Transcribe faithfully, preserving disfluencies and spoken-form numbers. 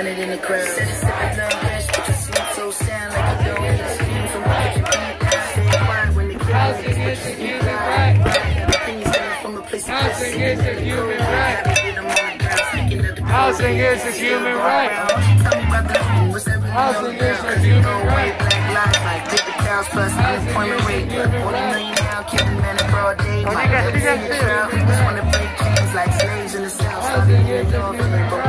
hundred in the crowd. Said it's sipping on cash, but you seem so sound like you don't need a scream from what you beat. Stay quiet when the Housing is a human right. everything is coming from a place of Housing is a human right. Housing is a human right. Tell me about the what's that Housing is a human right. Black lives like fifty cows plus unemployment rate. forty million now, killing men in broad day. Like every single crowd, we just want to break chains like slaves in the south. Housing is a human right.